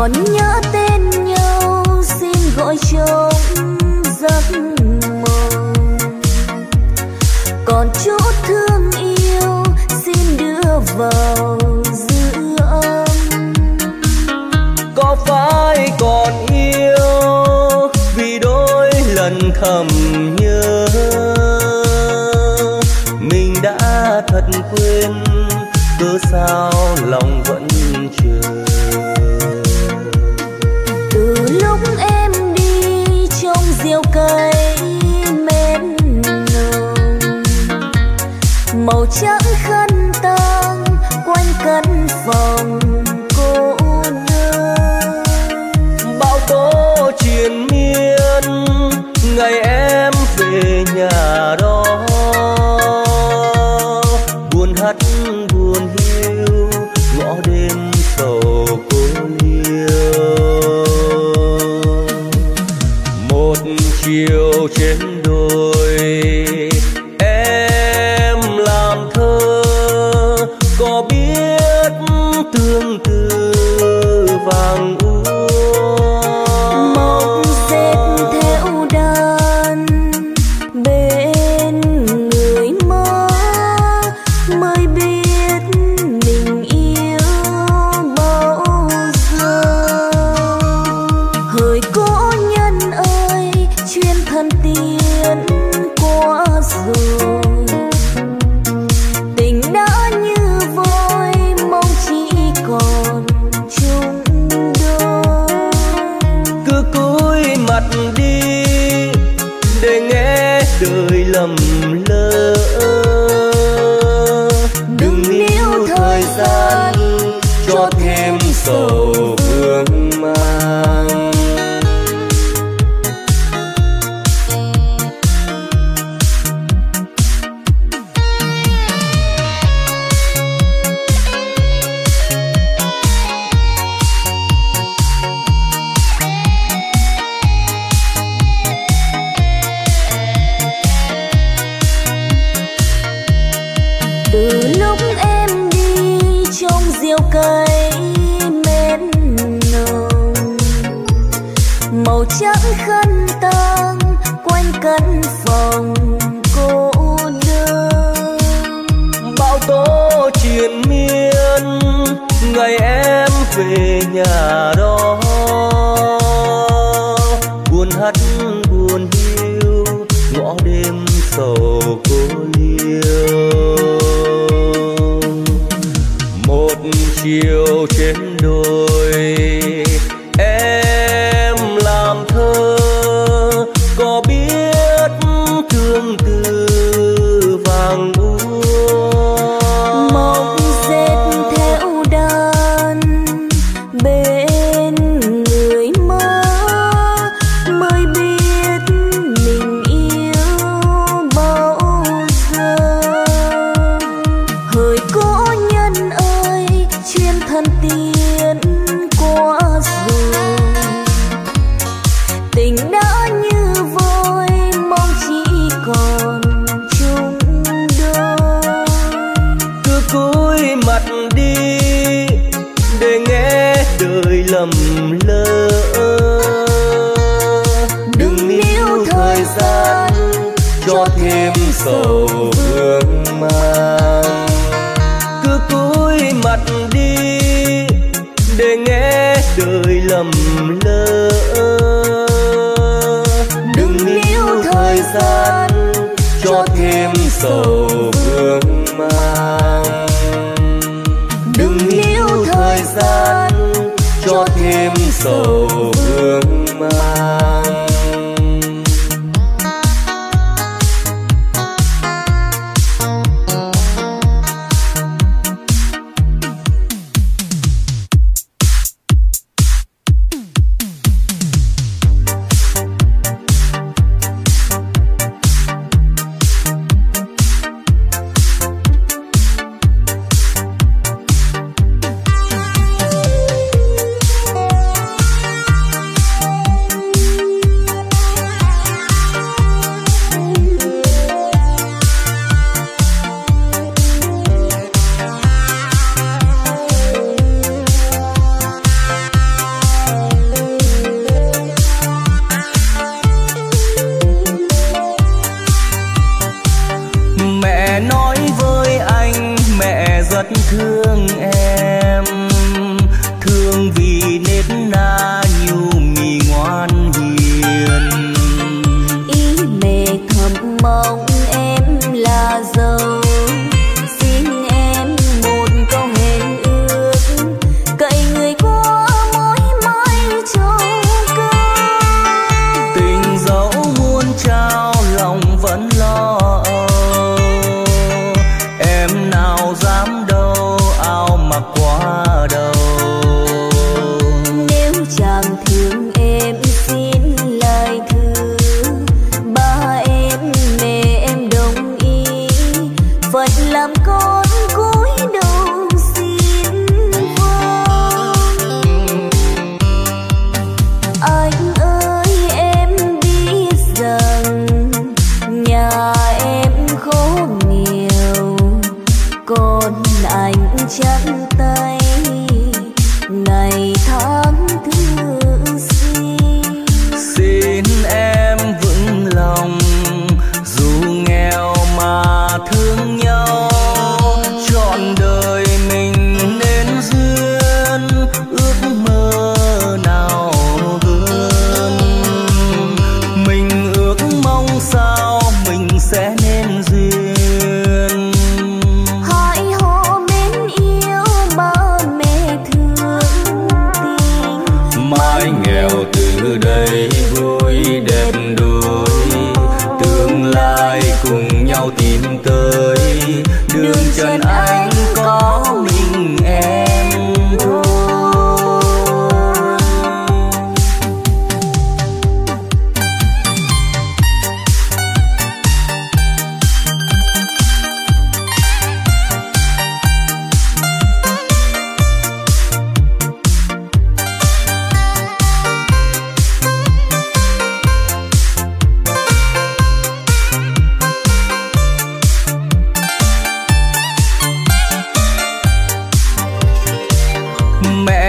còn nhớ tên nhau xin gọi trong giấc mộng, còn chút thương yêu xin đưa vào dư âm. Có phải còn yêu vì đôi lần thầm nhớ, mình đã thật quên cớ sao lòng vẫn chờ. Từ lúc em đi trong diều cây mến nồng, màu trắng khăn tang quanh căn phòng cô đơn. Bao tố triền miên ngày em về nhà đó, buồn hắt buồn hiu ngõ đêm sầu cô liêu. Một chiều trên đồi em làm thơ, có biết tương tư vàng úa. Mộng dệt theo đàn bên người mơ, mới biết mình yêu bao giờ. Hỡi cố nhân ơi, chuyên thân tiến qua rồi, tình đã như vơi mong chỉ còn chung đôi. Cứ cúi mặt đi để nghe đời lầm lỡ, đừng níu thời gian cho thêm sầu vương mang. Từ lúc em đi trong diều cây mến nồng, màu trắng khăn tang quanh căn phòng cô đơn. Bao tố triền miên ngày em về nhà đó, buồn hắt buồn hiu ngõ đêm sầu cô liêu. Một chiều trên đồi em làm thơ, có biết thương tư vàng úa. Mộng dệt theo đàn bên người mơ, mới biết mình yêu bao giờ. Hỡi cố nhân ơi, chuyên thân tiến qua rồi, tình đã như vơi mong chỉ còn chung đôi. Cứ cúi mặt đi để nghe đời lầm lỡ, đừng níu thời gian cho thêm sầu vương mang. Cứ cúi mặt đi để nghe đời lầm lỡ, đừng níu thời gian cho thêm sầu vương mang. Đừng níu thời gian cho thêm sầu vương mang.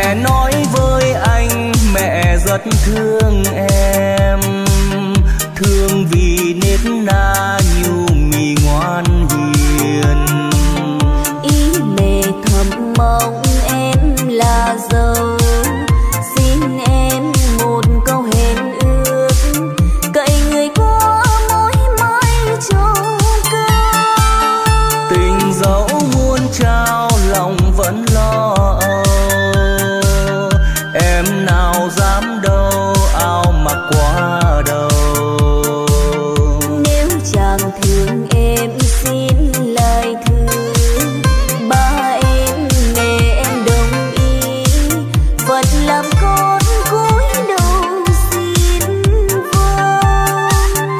Mẹ nói với anh mẹ rất thương em, thương vì nết na nhu mì ngoan hiền. Ý mẹ thầm mong em là dâu, xin em một câu hẹn ước, cậy người qua mối mái trông cao. Tình dẫu muôn trao lòng vẫn lo âu, em nào dám đâu ao mặc quá đầu. Nếu chàng thương em xin lời thương, ba em mẹ em đồng ý, phận làm con cúi đầu xin vâng.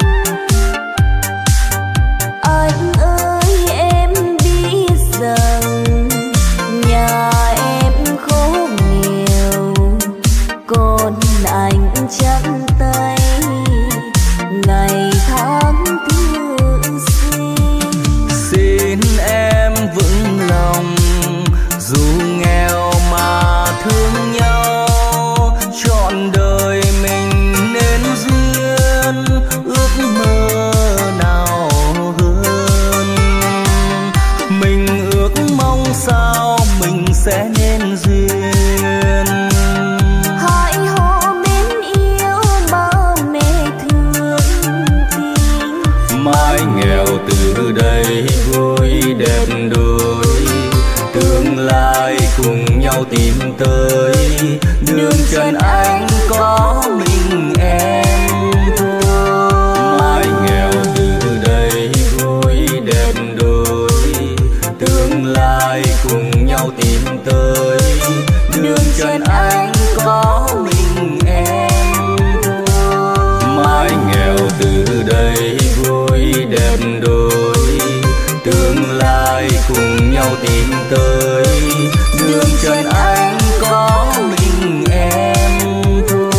Anh ơi em biết rằng nhà em khổ nghèo, còn anh trắng tay ngày tháng thương xin. Xin em vững lòng dù nghèo mà thương nhau, trọn đời mình nên duyên ước mơ nào hơn. Mình ước mong sao mình sẽ nên duyên. Hãy hò mến yêu ba mẹ thương tình, Mãi nghèo từ đây vui đẹp đôi, tương lai cùng nhau tìm tới. Đường trần anh có mình em thôi. Mãi nghèo từ đây vui đẹp đôi, tương lai cùng nhau tìm tới. Đường trần anh có mình em thôi. Mãi nghèo từ đây vui đẹp đôi, tương lai cùng nhau tìm tới. Đường trần anh có mình em thôi.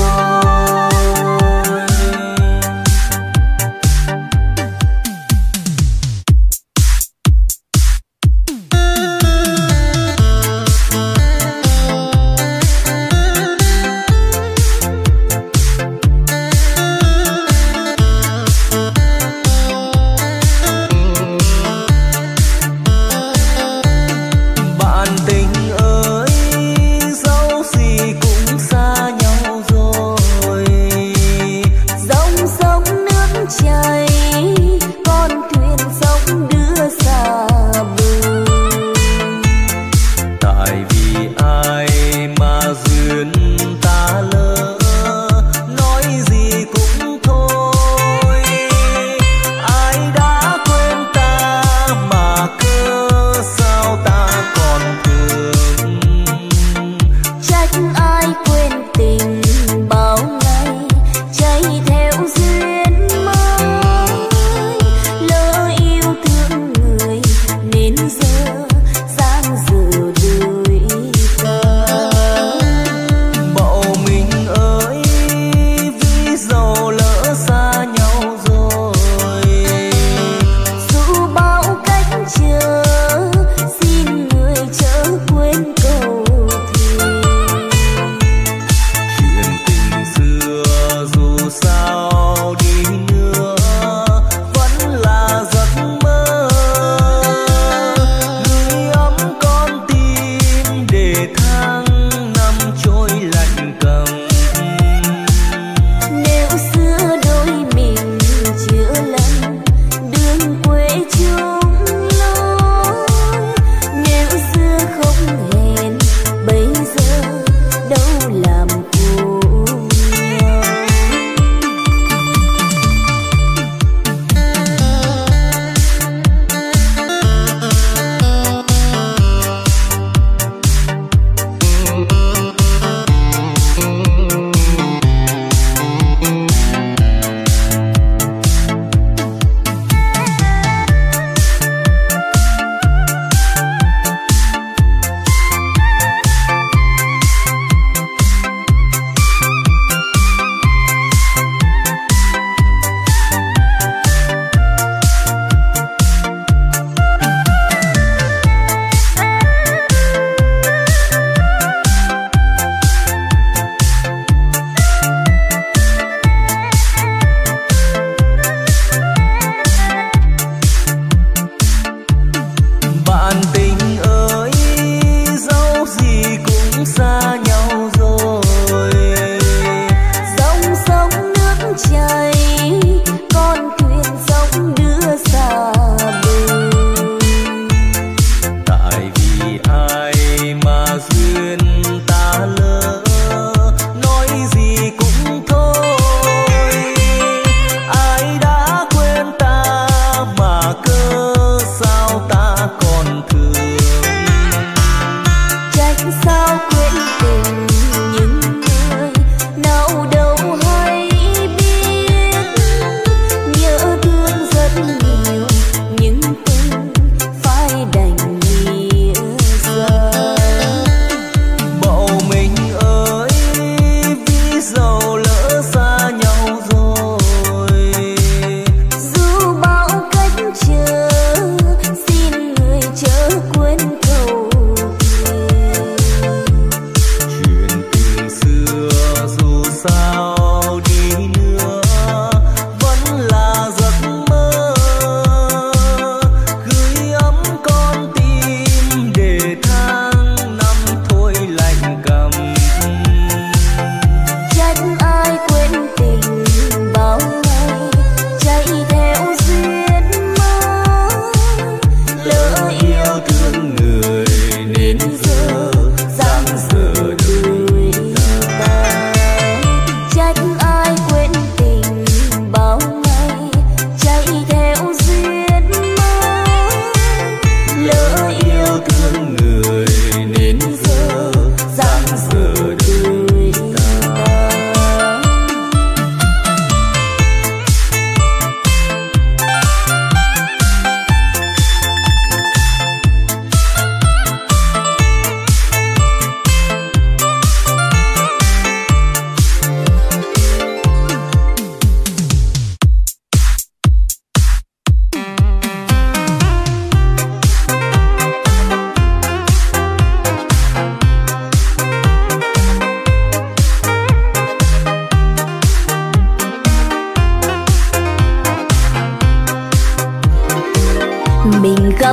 Bạn tình ơi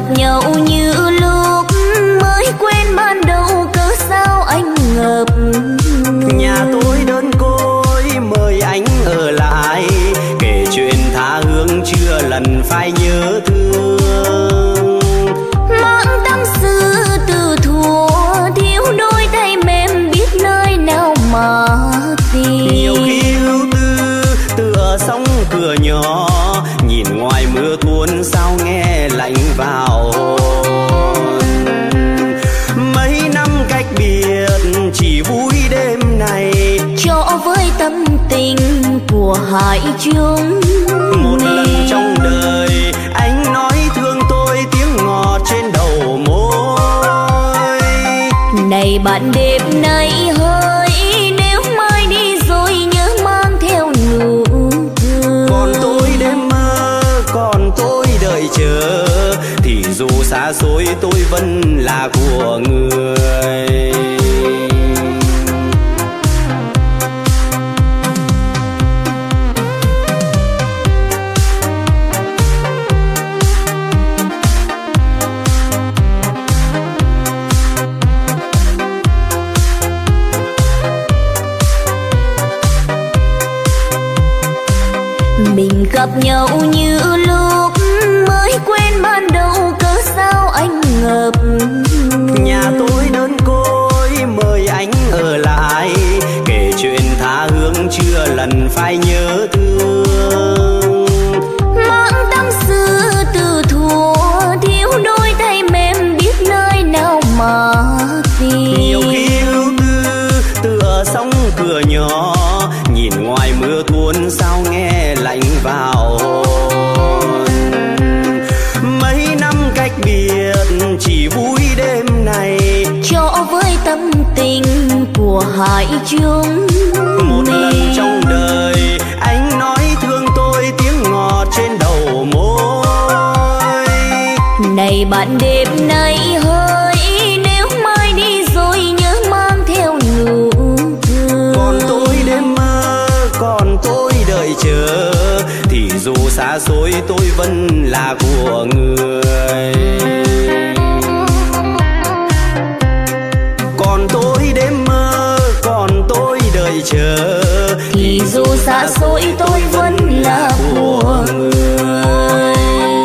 nhau như lúc mới quen ban đầu, cớ sao anh ngập Nhà tôi đơn côi mời anh ở lại, kể chuyện tha hương chưa lần phai nhớ thương. Mang tâm sự từ thuở thiếu đôi tay mềm, biết nơi nào mà tìm. Nhiều khi ưu tư tựa sóng cửa nhỏ, nhìn ngoài mưa tuôn sao nghe lạnh vào hồn. Mấy năm cách biệt chỉ vui đêm này, cho với tâm tình của hai chúng. Một lần trong đời anh nói thương tôi tiếng ngọt trên đầu môi. Này bạn đêm nay hỡi, nếu mai đi rồi nhớ mang theo nụ cười. Còn tôi đêm mơ, còn tôi đợi chờ, thì dù xa xôi tôi vẫn là của người. Mình gặp nhau như lúc mới quen ban đầu, cớ sao anh ngập Nhà tôi đơn côi mời anh ở lại, kể chuyện tha hương chưa lần phai nhớ thương. mang tâm sự từ thuở thiếu đôi tay mềm, biết nơi nào mà tìm. Nhiều khi ưu tư tựa sóng cửa nhỏ, nhìn ngoài mưa tuôn sao nghe lạnh vào hồn. Mấy năm cách biệt chỉ vui đêm này, cho với tâm tình của hai chúng. một lần trong đời anh nói thương tôi tiếng ngọt trên đầu môi. Này bạn đêm nay hỡi, nếu mai đi rồi nhớ mang theo nụ cười. Còn tôi đêm mơ, còn tôi đợi chờ, thì dù xa xôi tôi vẫn là của người. Còn tôi đêm mơ, còn tôi đợi chờ, thì dù xa xôi tôi vẫn là của người.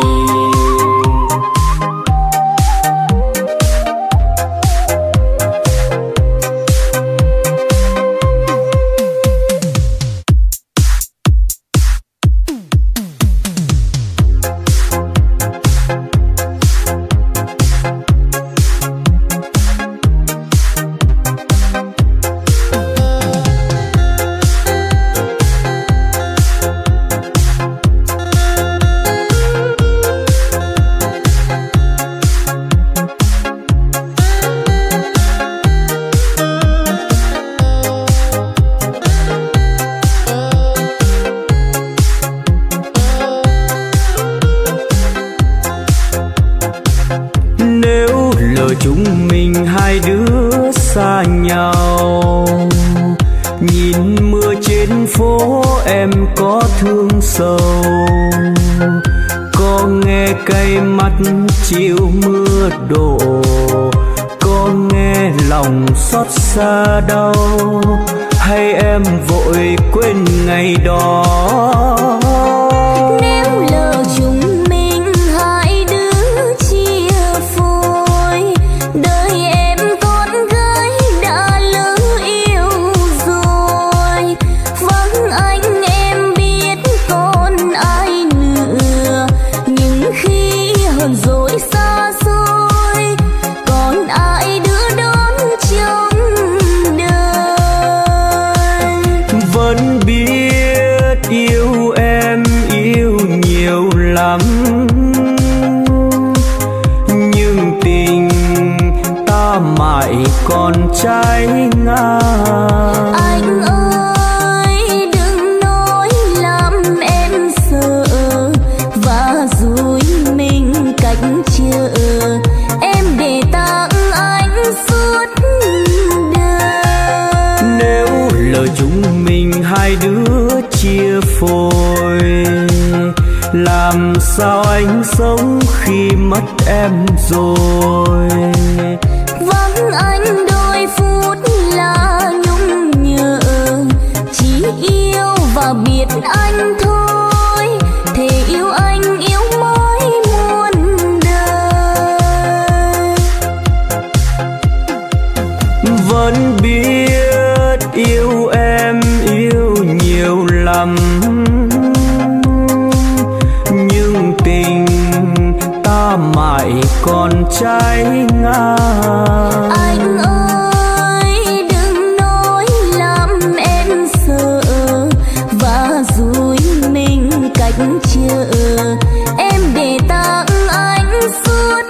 chúng mình hai đứa xa nhau. Nhìn mưa trên phố em có thương sầu, có nghe cay mắt chiều mưa đổ, có nghe lòng xót xa đau, hay em vội quên ngày đó. Nếu lỡ chúng mình hai đứa chia phôi, đời em con gái đã lỡ yêu rồi. Vắng anh em biết còn ai nữa, nhưng khi hờn dỗi xa xôi, còn ai đứa đón trong đời. Vẫn biết yêu em yêu nhiều lắm, nhưng tình ta mãi còn trái ngang. Anh ơi đừng nói làm em sợ, và dùi mình cách chờ em để tặng anh suốt đời. Nếu lỡ chúng mình hai đứa chia phôi, làm sao anh sống khi mất em rồi. Vắng anh đôi phút là nhung nhớ, chỉ yêu và biết anh thôi, thề yêu anh yêu mãi muôn đời. Vẫn biết yêu em yêu nhiều lắm, nhưng tình ta mãi còn trái ngang. Anh ơi đừng nói làm em sợ và dối mình cách chờ, em để tặng anh suốt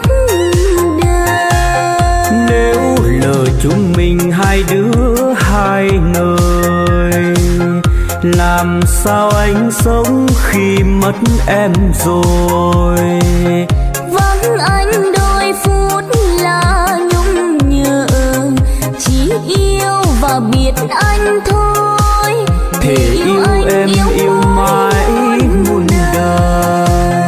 đời. Nếu lỡ chúng mình hai đứa hai nơi, làm sao anh sống khi mất em rồi. Vắng anh đôi phút là nhung nhớ, chỉ yêu và biết anh thôi, thề yêu em yêu mãi muôn đời.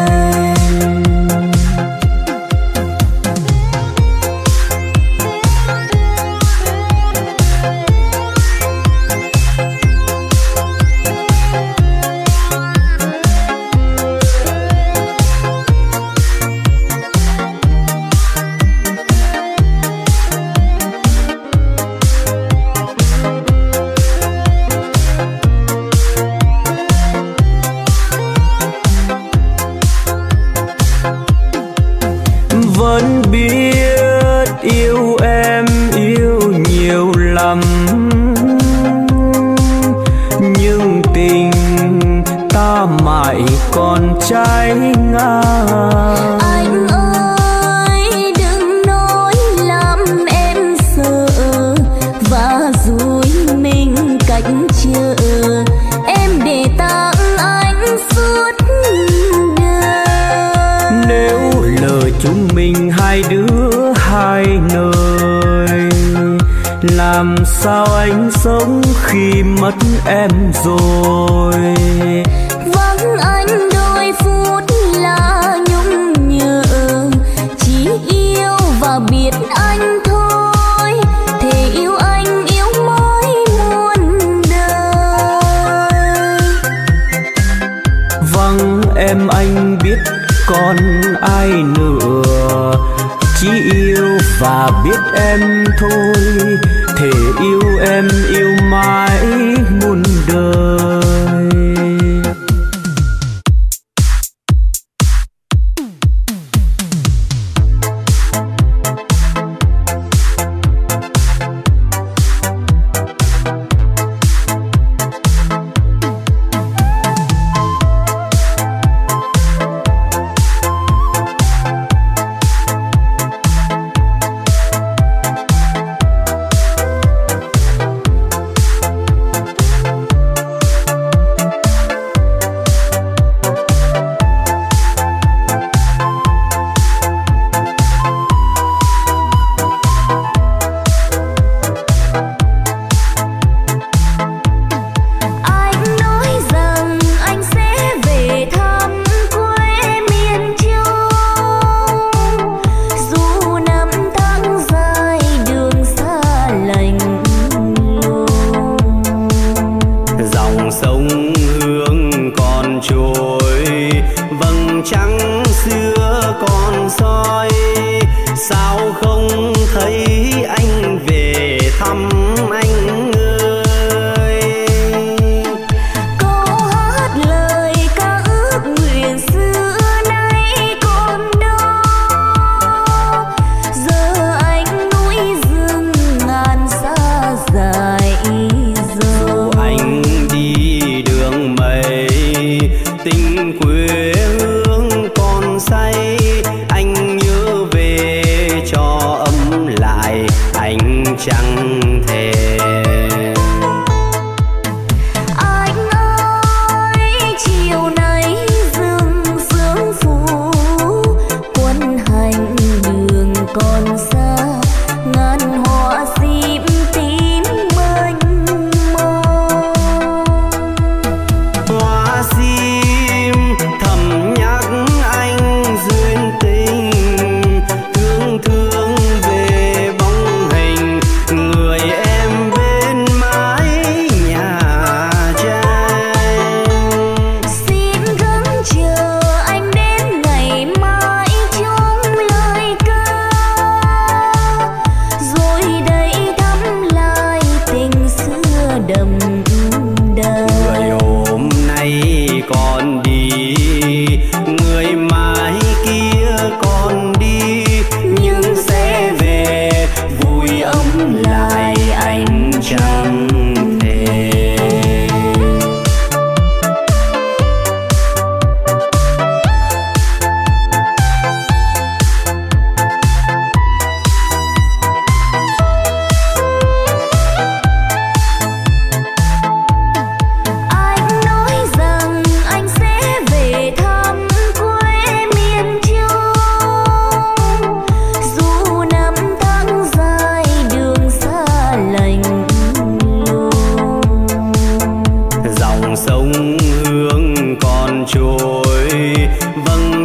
Vẫn biết yêu em yêu nhiều lắm, nhưng tình ta mãi còn trái ngang. Anh ơi đừng nói làm em sợ và dối mình cách chờ, em để tặng anh suốt đời. Nếu lỡ chúng mình hai đứa hai nơi, làm sao anh sống khi mất em rồi. Vắng anh đôi phút là nhung nhớ, chỉ yêu và biết anh thôi, thề yêu anh yêu mãi muôn đời. Vắng em anh biết còn ai nữa, chỉ yêu và biết em thôi, thề yêu em yêu mãi muôn đời.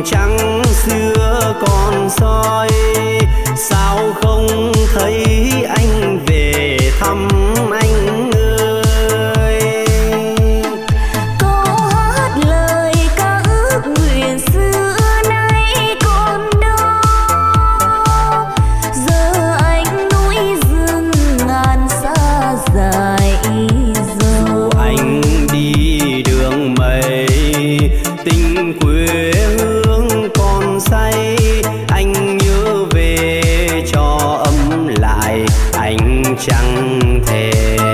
trăng xưa còn soi, sao không thấy anh về thăm anh ơi. Câu hát lời ca ước nguyện xưa nay còn đó, giờ anh núi rừng ngàn xa dài dù anh đi đường mây tình quê hương còn say, anh nhớ về cho ấm lại anh chẳng thèm.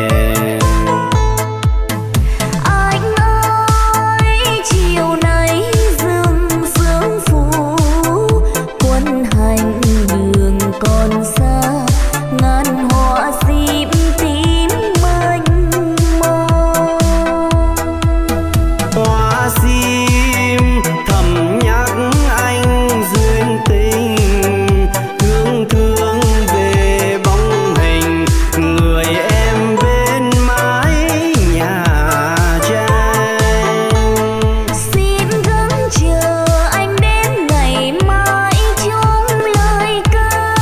anh ơi chiều nay dương sương phủ, quân hành đường còn xa, ngàn hoa sim tím mênh mông. Hoa sim thầm nhắc anh duyên tình, thương thương về bóng hình người em bên mái nhà tranh. Xin gắng chờ anh đến ngày mai trong lời ca,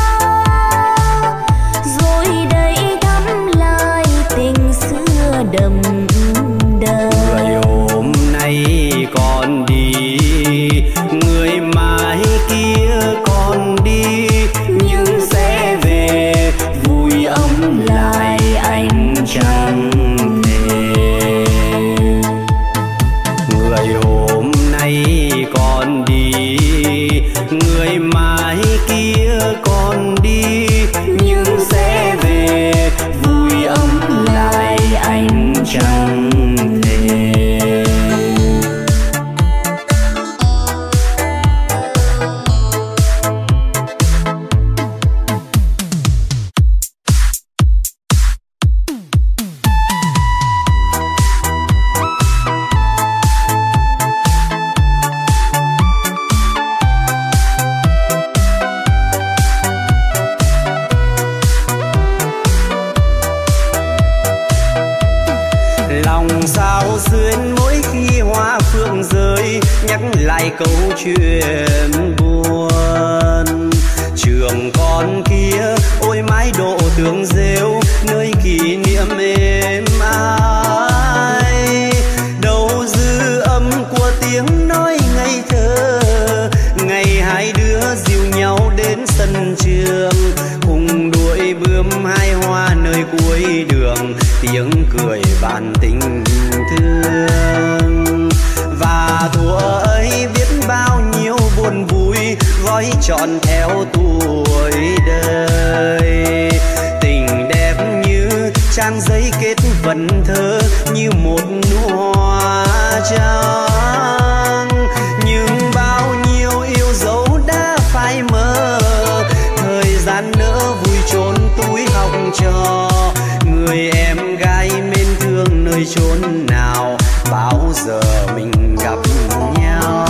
rồi đây thăm lại tình xưa đậm đà. Người hôm nay còn đi, người mai kia còn đi, nhưng sẽ về vui ấm lại anh chẳng thể. Người hôm nay còn đi, người mai kia còn đi, nhưng sẽ về vui ấm lại anh chẳng thể. Lòng sao xuyên mỗi khi hoa phượng rơi, nhắc lại câu chuyện buồn. Trường con kia ôi mái độ tường rêu, nơi kỷ niệm êm ái. Đâu dư âm của tiếng nói ngây thơ, ngày hai đứa dìu nhau đến sân trường, cùng đuổi bướm hai hoa nơi cuối đường, tiếng cười bàn tình thương. Và thuở ấy biết bao nhiêu buồn vui, gói trọn theo tuổi đời. Tình đẹp như trang giấy kết vần thơ, như một nụ hoa trắng. Nhưng bao nhiêu yêu dấu đã phai mờ, thời gian nỡ vui trốn túi học trò. Người em gái mến thương nơi chốn nào, bao giờ mình gặp nhau.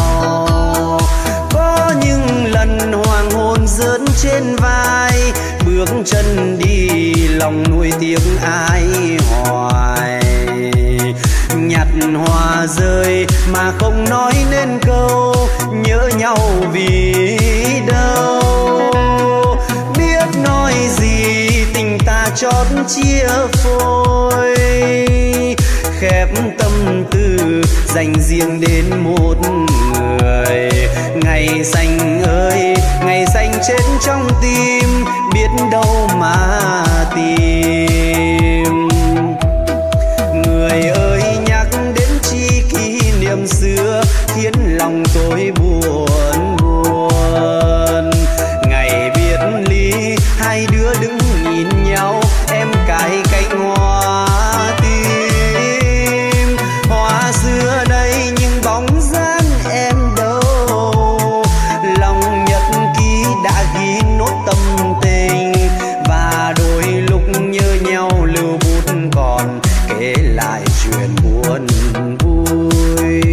Có những lần hoàng hôn rớn trên vai, bước chân đi lòng nuối tiếng ai hoài. Nhặt hoa rơi mà không nói nên câu, nhớ nhau vì đâu. Biết nói gì tình ta chót chia phôi, khép tâm tư dành riêng đến một người. Ngày xanh ơi ngày xanh chết trong tim, biết đâu mà tìm. Người ơi nhắc đến chi kỷ niệm xưa, khiến lòng tôi buồn buồn. Ngày biệt ly hai đứa đứng nhìn nhau, em cài cánh hoa tim. Hoa xưa đây nhưng bóng dáng em đâu, lòng nhật ký đã ghi nốt tâm tình. Và đôi lúc nhớ nhau lưu bút còn kể lại chuyện buồn vui.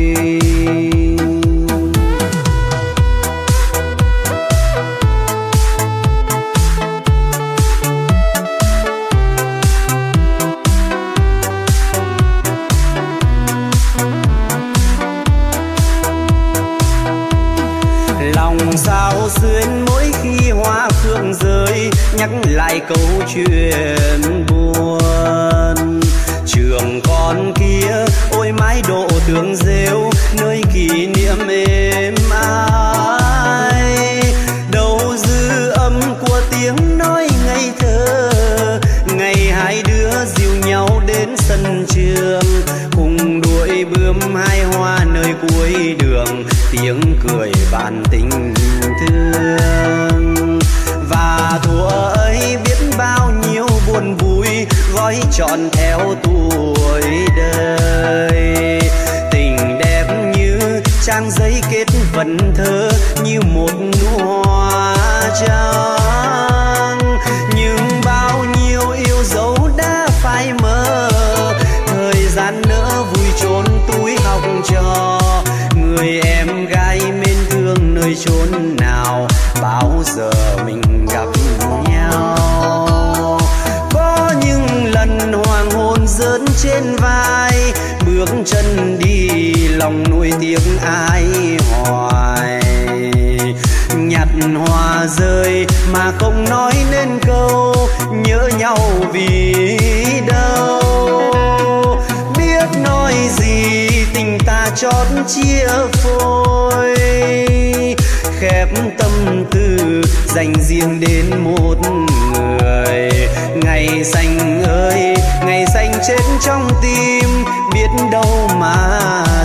chuyện buồn. Trường con kia ôi mái độ tường rêu, nơi kỷ niệm êm ái. Đâu dư âm của tiếng nói ngây thơ, ngày hai đứa dìu nhau đến sân trường, cùng đuổi bướm hai hoa nơi cuối đường, tiếng cười bạn tình thương. Và thuở ấy biết bao nhiêu buồn vui gói trọn theo tuổi đời. Tình đẹp như trang giấy kết vần thơ, như một hoa trắng. Nhưng bao nhiêu yêu dấu đã phai mờ, thời gian nỡ vui trốn túi học trò. Người em gái mến thương nơi chốn nào, bao giờ mình gặp nhau. Có những lần hoàng hôn rớn trên vai, bước chân đi lòng nuối tiếc ai hoài. Nhặt hoa rơi mà không nói nên câu, nhớ nhau vì đâu. Biết nói gì tình ta chót chia phôi, khép tâm tư dành riêng đến một người. Ngày xanh ơi ngày xanh chết trong tim, biết đâu mà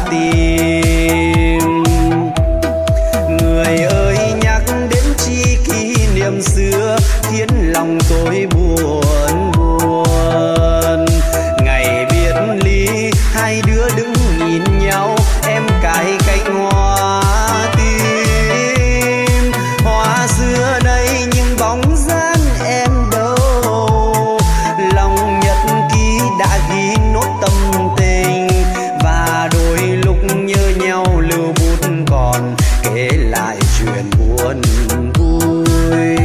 tìm. Người ơi nhắc đến chi kỷ niệm xưa, khiến lòng tôi buồn buồn. Ngày biệt ly hai đứa đứng nhìn nhau, em cài cánh hoa tim. Hoa xưa đây nhưng bóng dáng em đâu, lòng nhật ký đã ghi nốt tâm tình. Và đôi lúc nhớ nhau lưu bút còn kể lại chuyện buồn vui.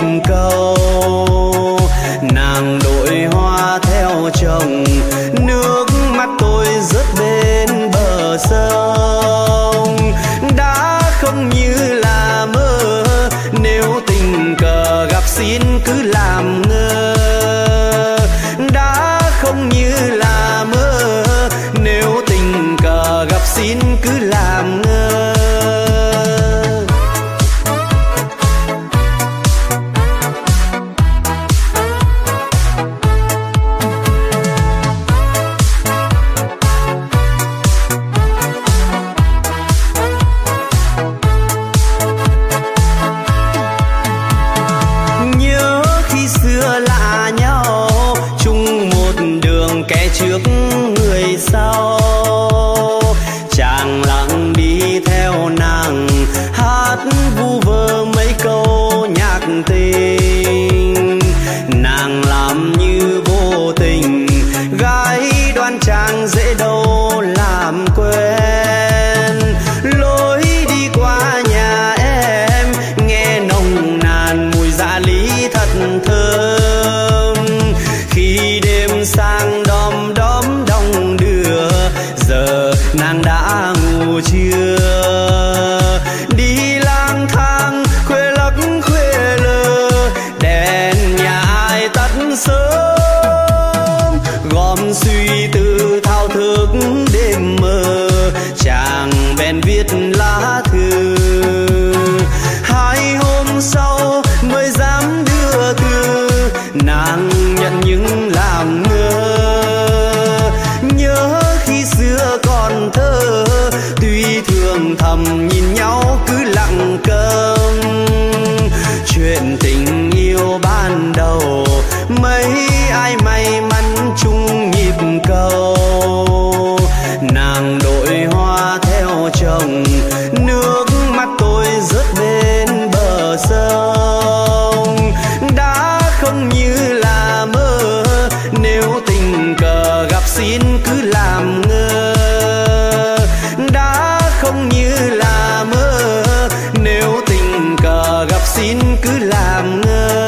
Nàng đội hoa theo chồng nước sáng sớm, gom suy tư thao thức đêm mơ, chàng bèn viết lá thư. 2 hôm sau mới dám đưa thư, nàng nhận những làm ngơ. Nhớ khi xưa còn thơ, tuy thường thầm nhìn nhau cứ lặng câm. Chuyện tình yêu ban đầu, mấy ai may mắn chung nhịp cầu. Nàng đội hoa theo chồng, nước mắt tôi rớt bên bờ sông. Đã không như là mơ, nếu tình cờ gặp xin cứ làm ngơ. Đã không như là mơ, nếu tình cờ gặp xin cứ làm ngơ.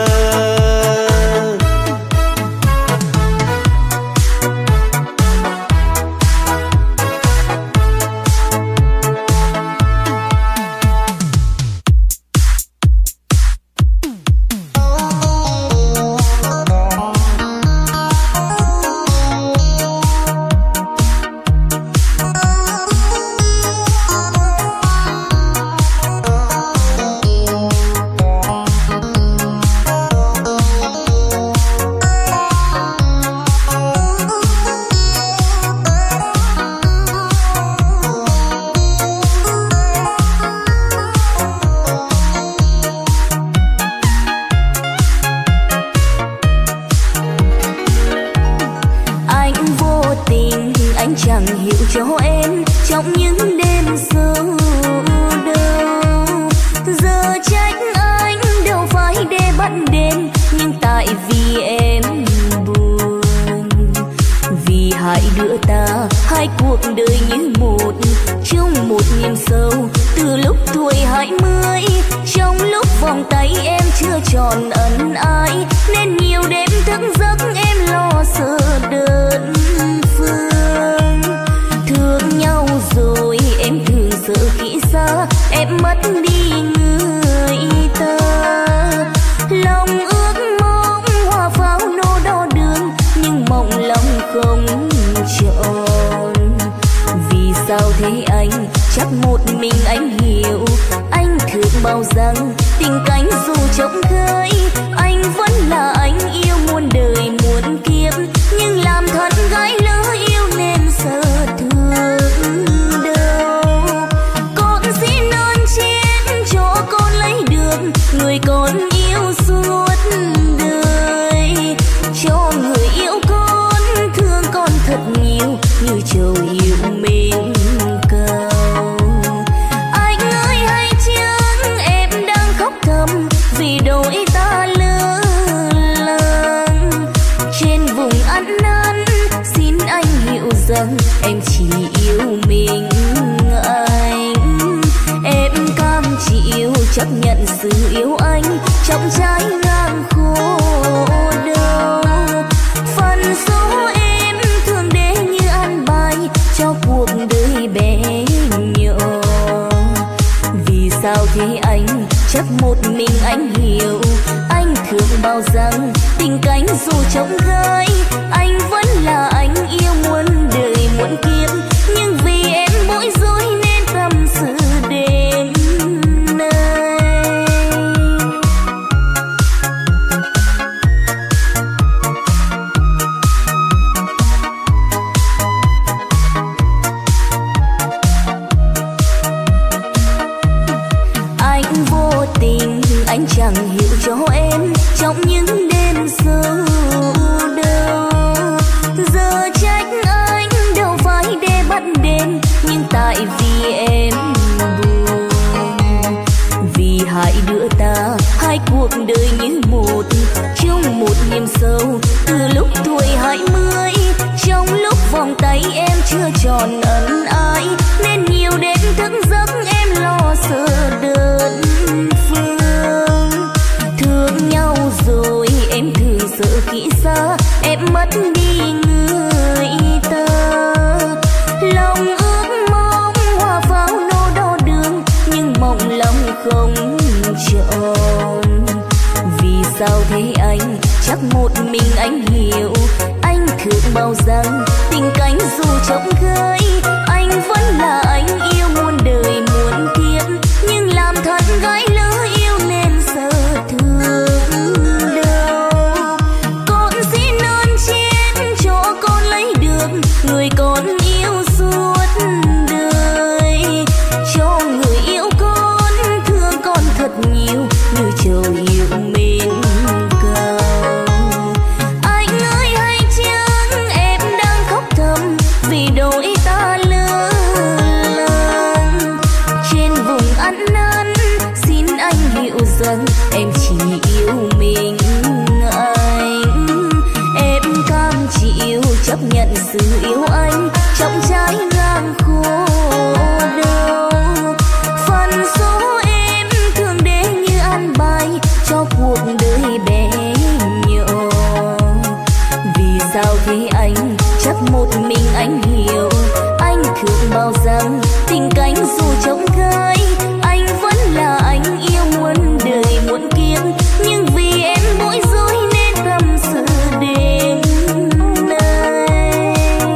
Sao thế anh chắc một mình mình anh hiểu. Anh thường bảo rằng tình cánh dù trông gai, anh vẫn là anh yêu muôn đời muôn kiếp. Nhưng làm thật gái lỡ yêu nên sợ thương đau. Con xin ơn chết cho con lấy được người con yêu suốt đời. Cho người yêu con thương con thật nhiều như trời yêu mến cao. Anh ơi hay chăng em đang khóc thầm vì đôi ta lỡ làng. Trên vùng ăn năn xin anh hiểu rằng em chỉ yêu mình anh. Em cam chịu chấp nhận sự yêu anh trong trái ngang khổ đau. Phần số em thường để như ăn bài cho cuộc đời bé nhỏ. Vì sao thế anh chắc một mình anh hiểu. Anh thường bảo rằng tình cánh dù trông gai, anh vẫn là anh yêu muôn đời muôn kiếp. Nhưng vì em bối rối nên tâm sự đêm nay.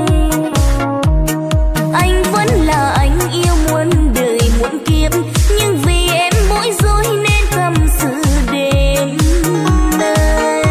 Anh vẫn là anh yêu muôn đời muôn kiếp. Nhưng vì em bối rối nên tâm sự đêm nay.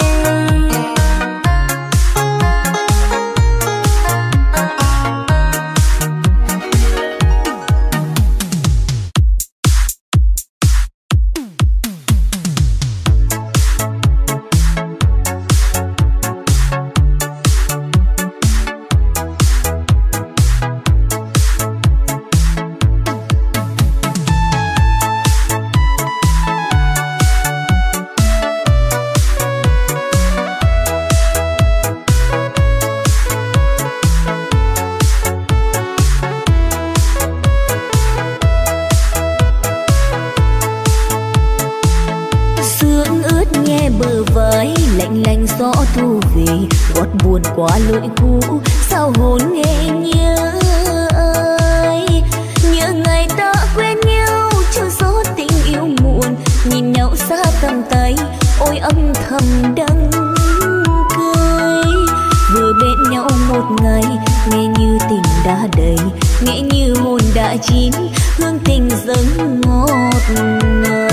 Sương ướt nhẹ bờ vai, lạnh lạnh gió thu về, gót buồn qua lối cũ, sao hồn nghe nhớ ai. Nhớ ngày ta quen nhau, chưa gió tình yêu muộn, nhìn nhau xa tầm tay, ôi âm thầm đắng cay. Vừa bên nhau một ngày, nghe như tình đã đầy, nghe như hồn đã chín, hương tình dâng ngọt ngào.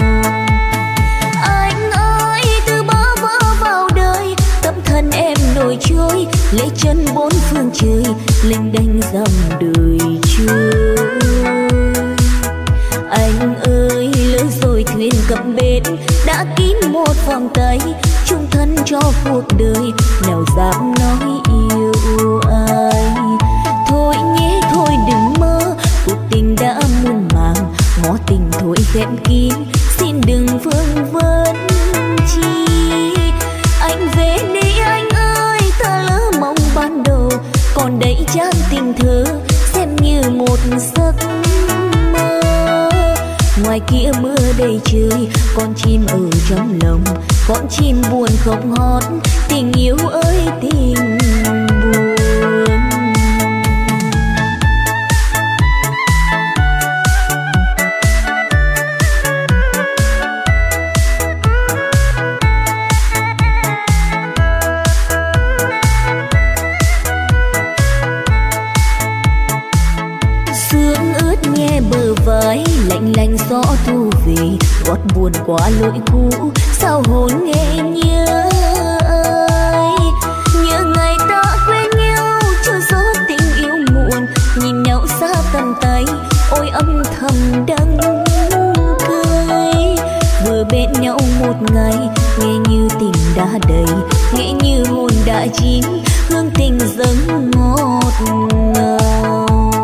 Thân em nổi trôi, lấy chân bốn phương trời, lênh đênh dòng đời trôi. Anh ơi lỡ rồi thuyền cập bến, đã kín một vòng tay, chung thân cho cuộc đời, nào dám nói yêu ai. Thôi nhé thôi đừng mơ, cuộc tình đã muôn màng, ngó tình thôi khép kín, xin đừng vương vấn chi. Anh về đi anh ơi, ta lỡ mong ban đầu, còn đây trang tình thơ xem như một giấc mơ. Ngoài kia mưa đầy trời, con chim ở trong lòng, con chim buồn không hót, tình yêu ơi tình buồn. Vai lạnh lạnh gió thu về, gót buồn qua lối cũ, sao hồn nghe nhớ ai. Nhớ ngày ta quen nhau, chưa gió tình yêu muộn, nhìn nhau xa tầm tay, ôi âm thầm đắng cay. Vừa bên nhau một ngày, nghe như tình đã đầy, nghe như hồn đã chín, hương tình dâng ngọt ngào.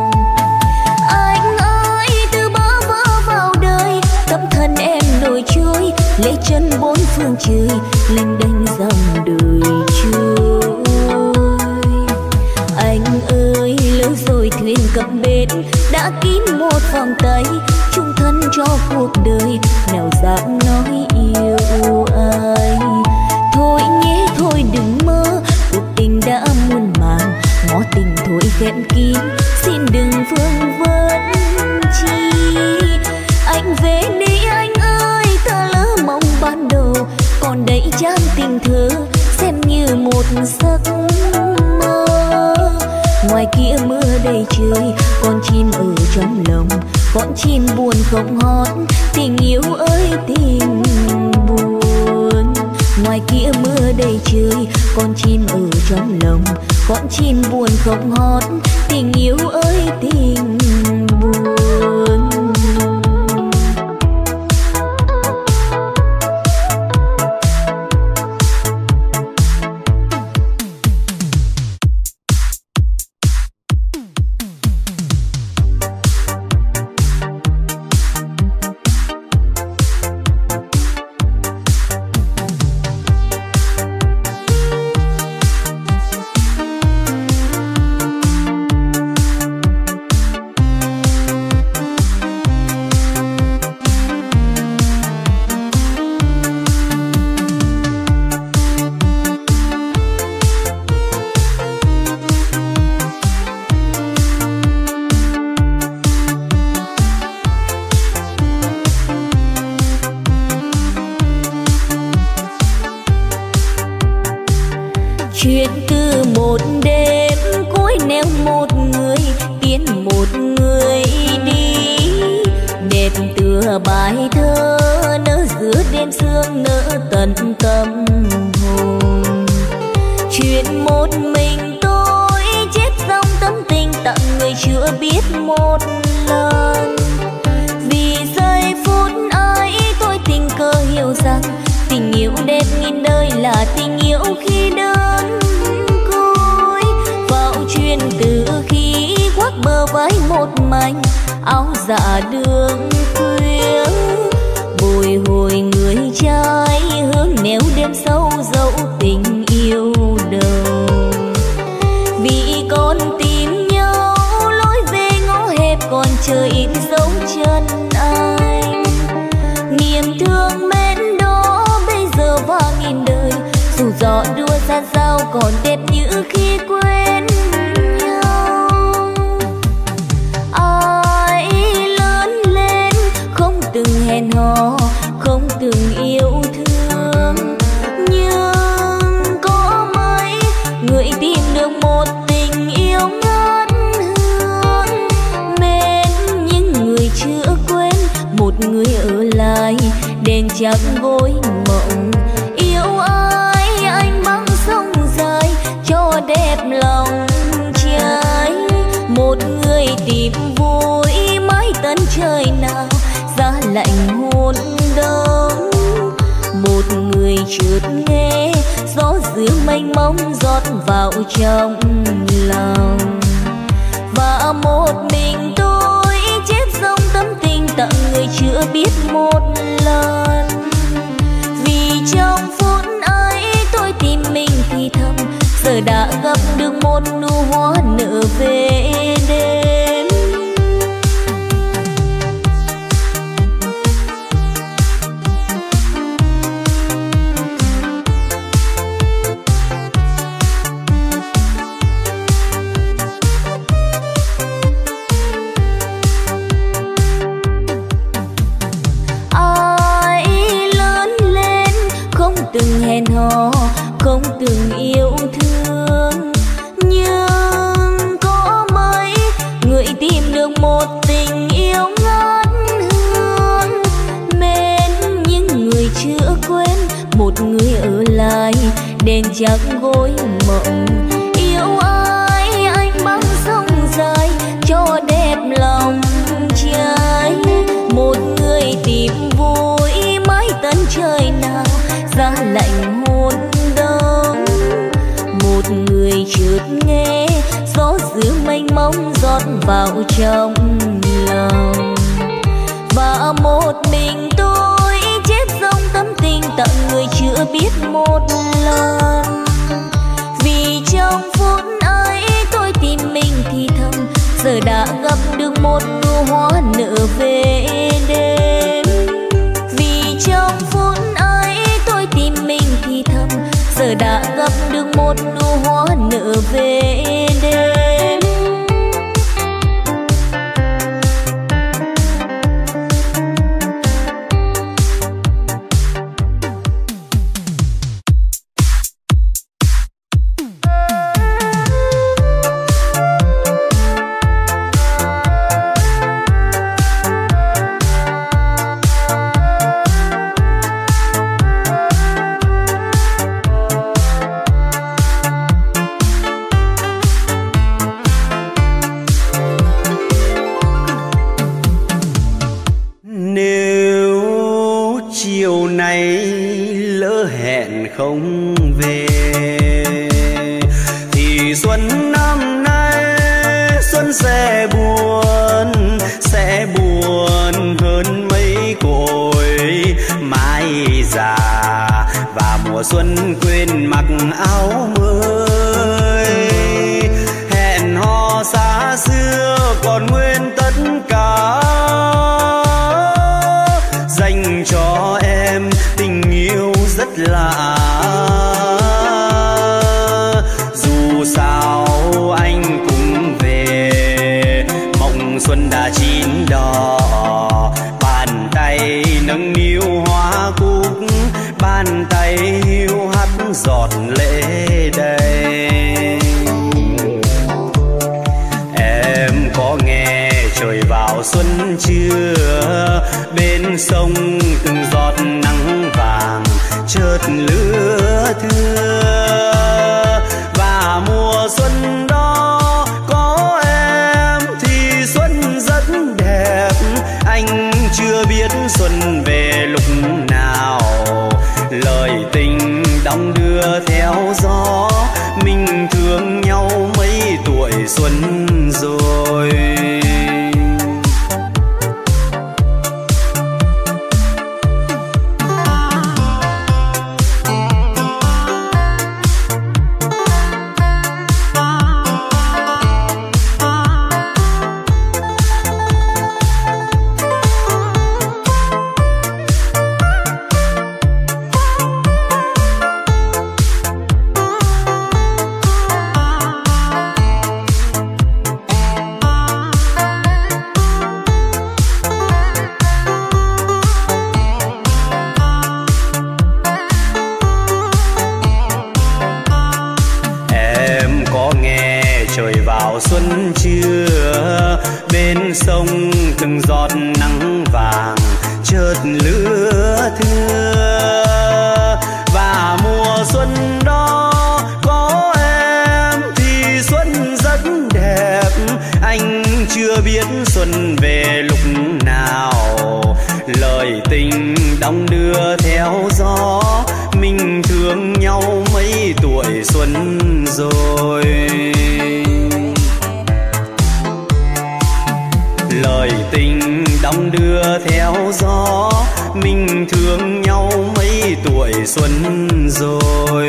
Thân em nổi trôi, lấy chân bốn phương trời, lênh đênh dòng đời trôi. Anh ơi lỡ rồi thuyền cập bến, đã kín một vòng tay, chung thân cho cuộc đời, nào dám nói yêu ai. Thôi nhé thôi đừng mơ, cuộc tình đã muôn màng, ngó tình thôi khép kín, xin đừng vương vấn chi. Anh về đi anh ơi, ta lỡ mong ban đầu, còn đây trang tình thơ giấc mơ. Ngoài kia mưa đầy trời, con chim ở trong lòng, con chim buồn không hót, tình yêu ơi tình buồn. Ngoài kia mưa đầy trời, con chim ở trong lòng, con chim buồn không hót, tình yêu ơi tình buồn. Chuyện từ một đêm cuối neo một người tiến một người đi, đẹp tựa bài thơ nở giữa đêm sương nở tận tâm hồn. Chuyện một mình tôi chép xong tâm tình tặng người chưa biết một lần. Vì giây phút ấy tôi tình cờ hiểu rằng tình yêu đẹp nghìn đời là tình yêu khi đơn côi. Vào chuyện từ khi khoác bờ vai một mảnh áo dạ đường khuya, bồi hồi người trai hướng nẻo đêm sâu dẫu tình yêu đầu. Vì con tìm nhau lối về ngõ hẹp còn chờ in dấu chân anh. Niềm thương mến đó bây giờ và nghìn đời, dù gió đua xa sao còn đẹp như khi quen nhau. Ai lớn lên không từng hẹn hò, không từng yêu thương, nhưng có mấy người tìm được một tình yêu ngát hương. Mến những người chưa quên, một người ở lại đèn trắng gối mộng. Yêu ai anh băng sông dài cho đẹp lòng trai. Một người tìm vui mãi tận trời nào giá lạnh hôn đông. Một người chợt nghe gió giữa mênh mông rót vào trong lòng. Và một mình tôi chép dòng tâm tình tặng người chưa biết một lần. Vì trong phút ấy tôi tìm mình thì thầm, giờ đã gặp được một nụ hoa nở về đêm. Ai lớn lên không từng hẹn hò, không từng yêu thương, nhưng có mấy người tìm được một tình yêu ngát hương. Mến những người chưa quên, một người ở lại đèn trắng gối mộng. Yêu ai anh băng sông dài cho đẹp lòng trai. Một người tìm vui mãi tận trời nào giá lạnh hôn đông. Một người chợt nghe gió giữa mênh mông rót vào trong lòng. Và một mình tôi chép dòng tâm tình tặng người chưa biết một lần. Vì trong phút ấy tôi tìm mình thì thầm, giờ đã gặp được một nụ hoa nở về đêm. Vì trong phút ấy tôi tìm mình thì thầm, giờ đã gặp được một nụ hoa nở về đêm. về. Thì xuân năm nay xuân sẽ buồn hơn mấy cội mai già, và mùa xuân quên mặc áo mới. Hẹn hò xa xưa còn nguyên tất cả, dành cho em tình yêu rất lạ. Dù sao anh cũng về, mộng xuân đã chín đỏ. Bàn tay nâng niu hoa cúc, bàn tay hiu hắt giọt lệ đầy. Em có nghe trời vào xuân chưa? Bên sông từng giọt nắng vàng chợt lứa thưa. Và mùa xuân đó có em thì xuân rất đẹp. Anh chưa biết xuân về lúc nào, lời tình đong đưa theo gió. Mình thương nhau mấy tuổi xuân rồi. Xuân chưa? Bên sông từng giọt nắng vàng chợt lứa thưa. Và mùa xuân đó có em thì xuân rất đẹp. Anh chưa biết xuân về lúc nào, lời tình đong đưa theo gió. Mình thương nhau mấy tuổi xuân rồi. Lời tình đong đưa theo gió. Mình thương nhau mấy tuổi xuân rồi.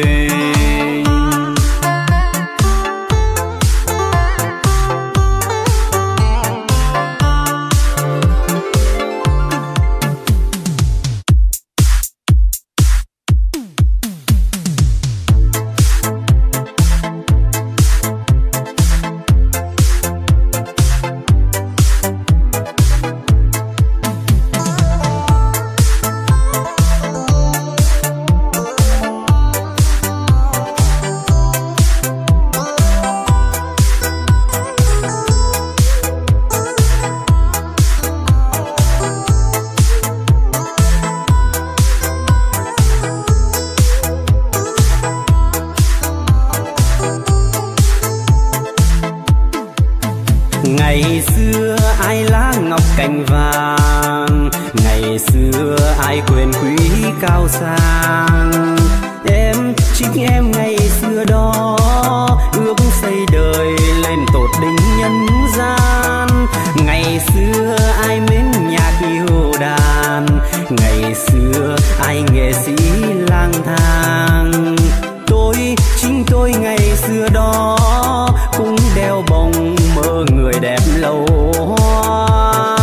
Ngày xưa ai lá ngọc cành vàng, ngày xưa ai quên quý cao sang. Em chính em ngày xưa đó, ước xây đời lên tột đỉnh nhân gian. Ngày xưa ai mến nhạc yêu đàn, ngày xưa ai nghệ sĩ lang thang. Chính tôi ngày xưa đó cũng đeo bồng mơ người đẹp lâu hoa.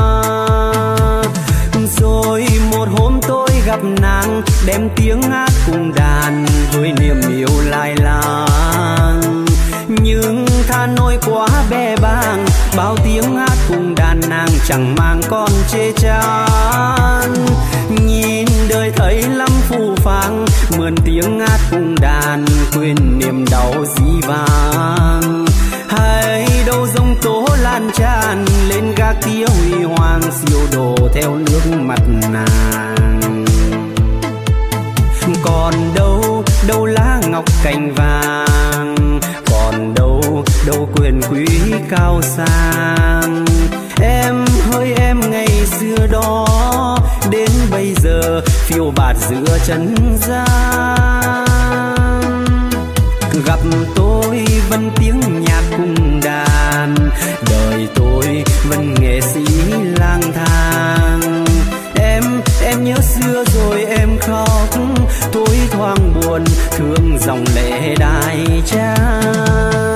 Rồi một hôm tôi gặp nàng, đem tiếng hát cùng đàn với niềm yêu lai lang. Nhưng tha nỗi quá bè bàng, bao tiếng hát cùng đàn nàng chẳng mang con chê chán. Nhìn đời thấy lắm phù phàng, mượn tiếng hát cùng đàn quên niềm đau dĩ vang. Hay đâu giông tố lan tràn lên gác kia huy hoàng, siêu đồ theo nước mặt nàng. Còn đâu lá ngọc cành vàng, còn đâu quyền quý cao sang. Em hỡi em ngày xưa đó, đến bây giờ phiêu bạt giữa trần gian. gặp tôi vẫn tiếng nhạc cùng đàn, đời tôi vẫn nghệ sĩ lang thang. Em nhớ xưa rồi em khóc, tôi thoáng buồn thương dòng lệ đài trang.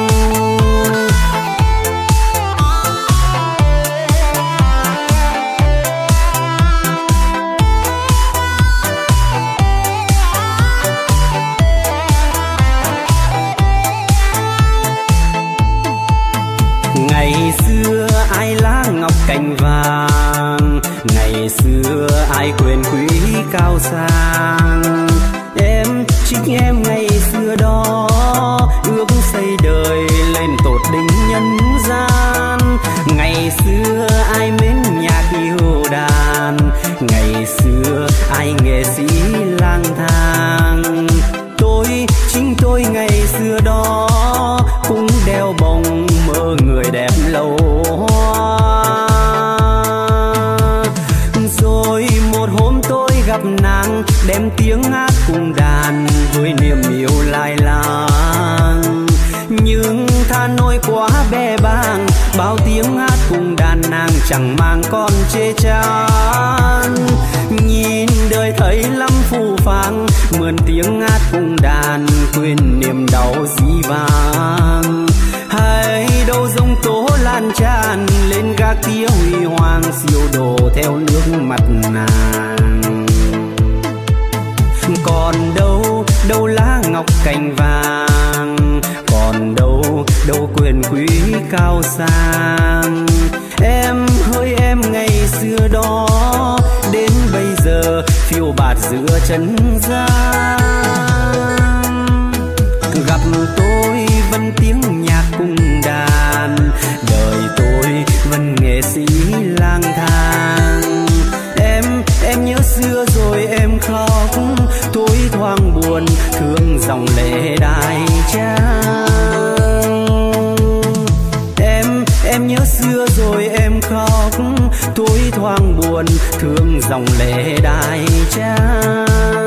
Ngày xưa ai lá ngọc cành vàng, ngày xưa ai quyền quý cao sang. Em chính em ngày xưa đó ước xây đời lên tột đỉnh nhân gian. Ngày xưa ai mến nhạc yêu đàn, ngày xưa ai nghệ sĩ lang thang. Chính tôi ngày xưa đó cũng đeo bồng mơ người đẹp lâu hoa. Rồi một hôm tôi gặp nàng, đem tiếng hát cùng đàn với niềm yêu lai láng. Nhưng tha nỗi quá bè bàng, bao tiếng hát cùng đàn nàng chẳng mang con chê chán. Nhìn đời thấy lắm phù phàng, mượn tiếng hát cùng đàn quên niềm đau dĩ vang. Hay đâu giông tố lan tràn lên gác tía huy hoàng, siêu đồ theo nước mặt nàng. Còn đâu lá ngọc cành vàng, còn đâu quyền quý cao sang. Em hỡi em ngày xưa đó, đến bây giờ phiêu bạt giữa chân gian. Gặp tôi vẫn tiếng nhạc cùng đàn, đời tôi vẫn nghệ sĩ lang thang. Em nhớ xưa rồi em khóc, tôi thoáng buồn thương dòng lệ đài trang. Em nhớ xưa rồi em khóc, tôi thoáng buồn thương dòng lệ đài trang.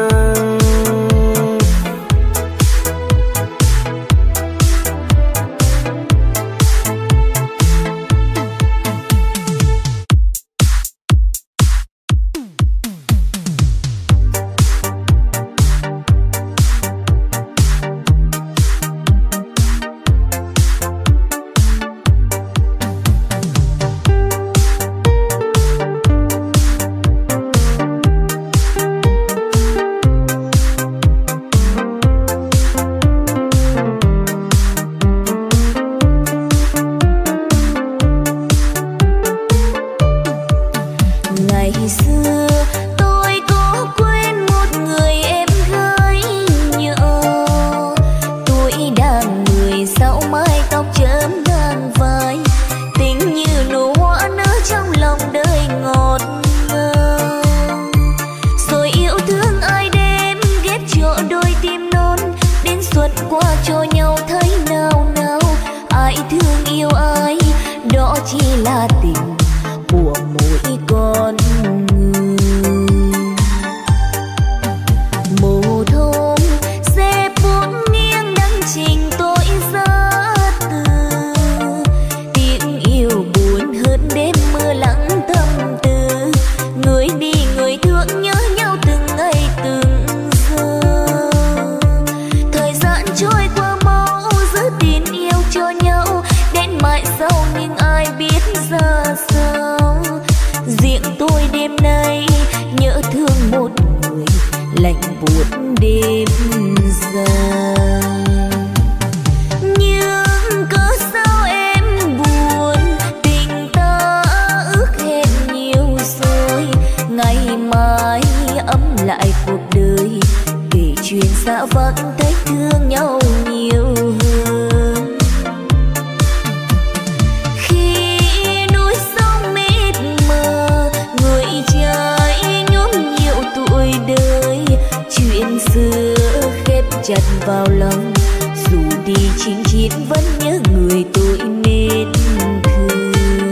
chặt vào lòng, dù đi chinh chiến vẫn nhớ người tôi nên thương.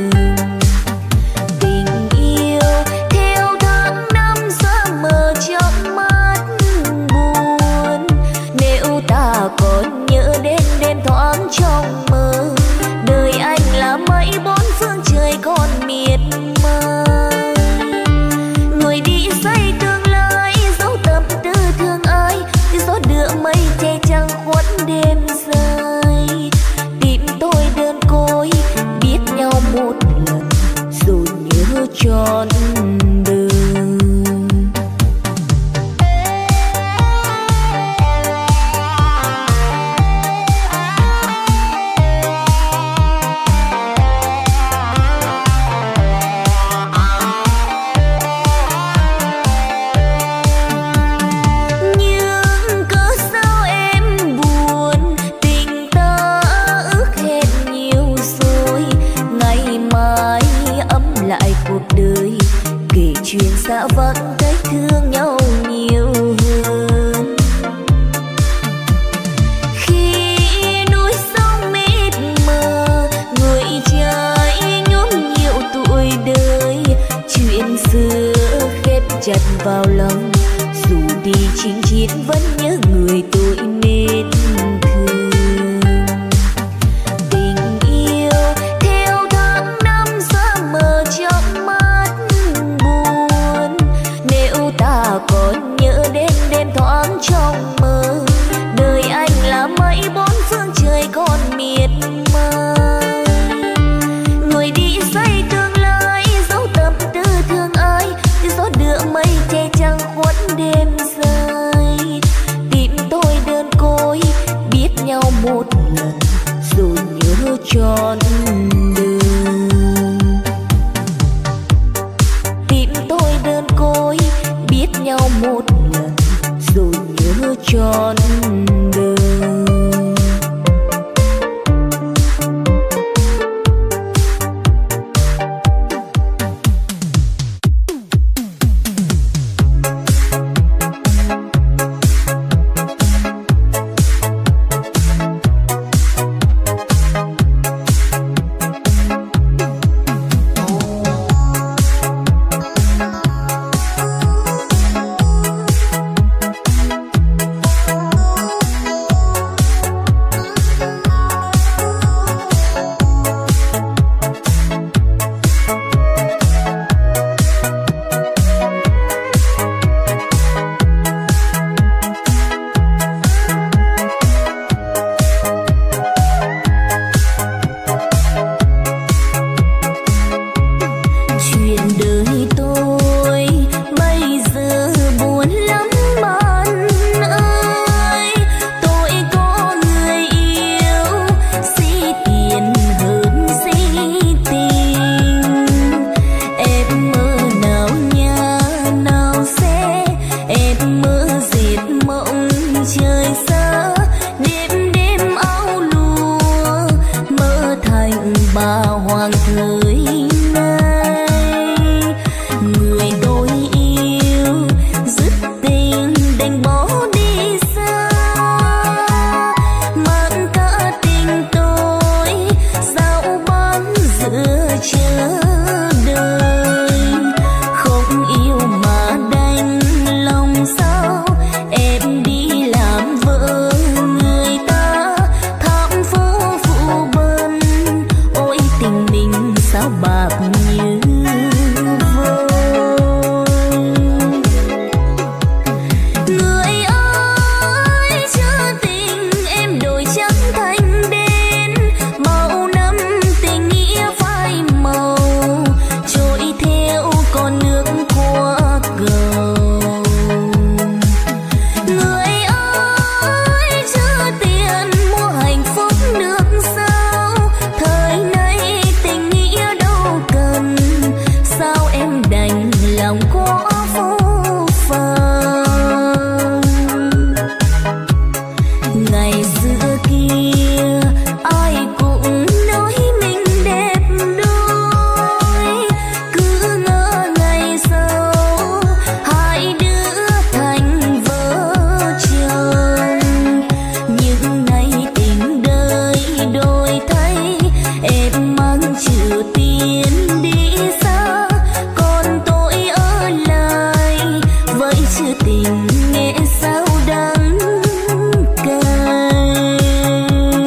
Tình yêu theo tháng năm xa mờ trong mắt buồn, nếu ta còn trong mơ. Đời anh là mây bốn phương trời còn miệt mài. Người đi xây tương lai dấu tâm tư thương ai, gió đưa mây che trăng khuất đêm dài. Tìm tôi đơn côi biết nhau một lần rồi nhớ trọn đời. Chuyện xa vắng cách thương nhau nhiều hơn. Khi núi sông mịt mờ, người trai nhuốm nhiều tuổi đời. Chuyện xưa khép chặt vào lòng, dù đi chinh chiến vẫn nhớ người tôi nên thương. Tình yêu theo tháng năm xa mờ trong mắt. Ta còn nhớ đến đêm thoáng trong mơ. Đời anh là mây bốn phương trời còn miệt mài. Người đi xây tương lai dấu tâm tư thương ai, gió đưa mây che trăng khuất đêm dài. Tìm tôi đơn côi biết nhau một lần rồi nhớ trọn đời. Tìm tôi đơn côi biết nhau một lần rồi nhớ trọn đời. tình nghe sao đắng cay.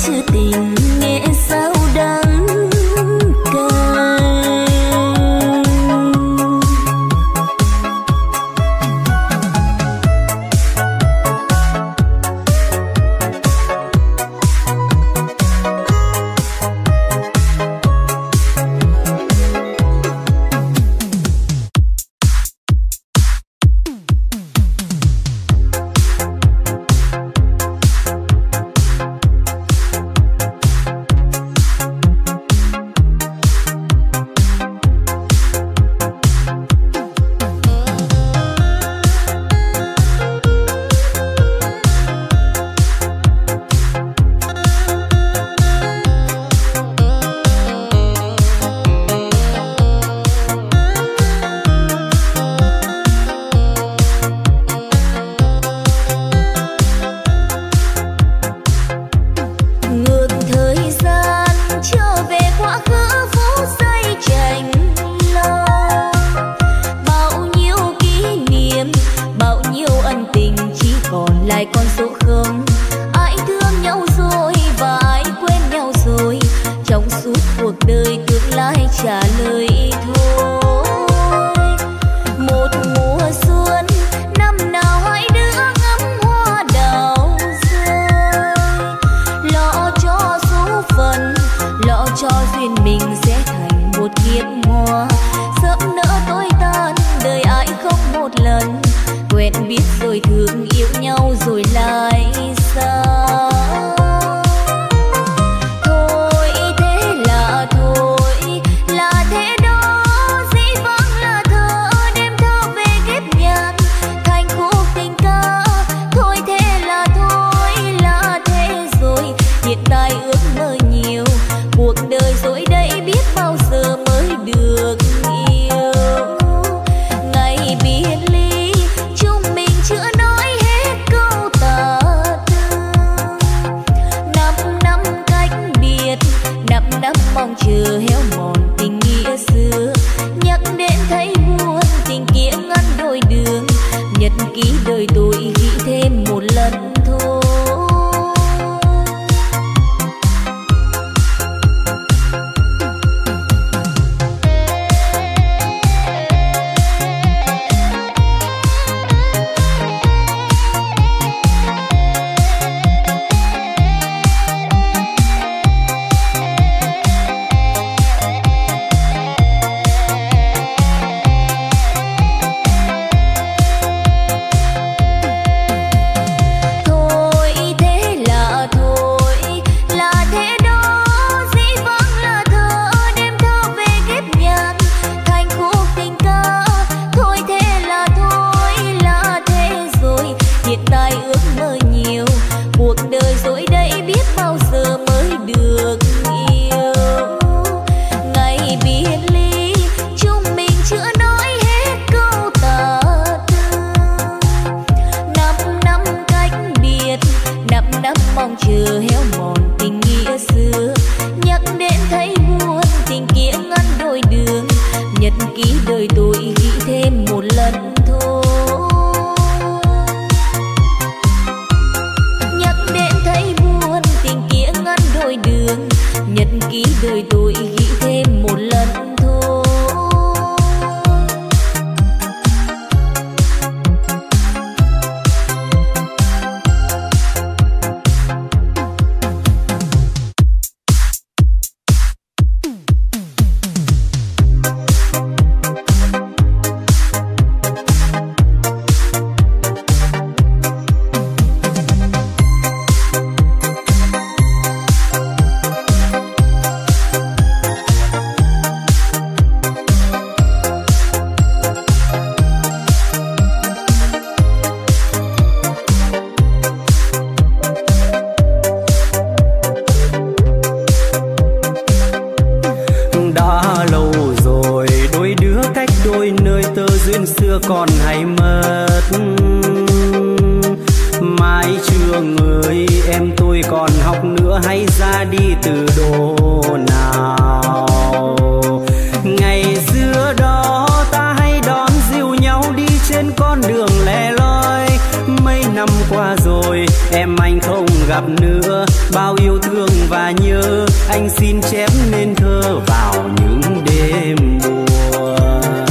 trữ tình nghe sao đắng cay. còn hay mất. Mai trường ơi em tôi còn học nữa, hay ra đi từ độ nào. Ngày xưa đó ta hay đón dìu nhau đi trên con đường lẻ loi. Mấy năm qua rồi em anh không gặp nữa. Bao yêu thương và nhớ anh xin chép nên thơ vào những đêm buồn.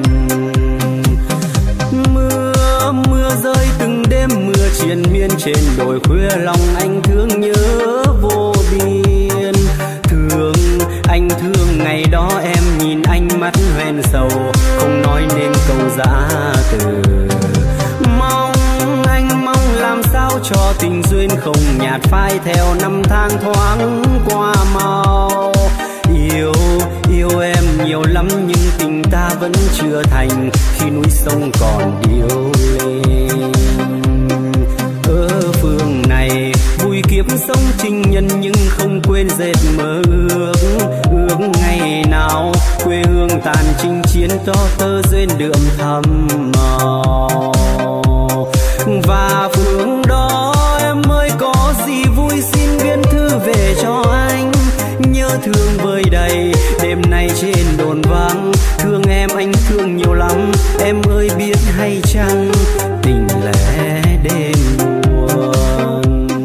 Mưa rơi từng đêm, mưa triền miên trên đồi khuya, lòng anh thương nhớ vô biên. Anh thương ngày đó em nhìn ánh mắt hoen sầu, không nói nên câu giã từ. Anh mong làm sao cho tình duyên không nhạt phai theo năm tháng thoáng qua mau. Yêu em nhiều lắm nhưng tình ta vẫn chưa thành, khi núi sông còn điêu lên. Ở phương này vui kiếp sống trinh nhân nhưng không quên dệt mơ ước ngày nào quê hương tàn chinh chiến cho tơ duyên đượm thầm màu. Và phương đó em ơi có gì vui xin viết thư về cho anh, nhớ thương vơi đầy đêm nay trên đồn vắng. Thương em anh thương nhiều lắm, em ơi biết hay chăng tình lẽ đêm buồn.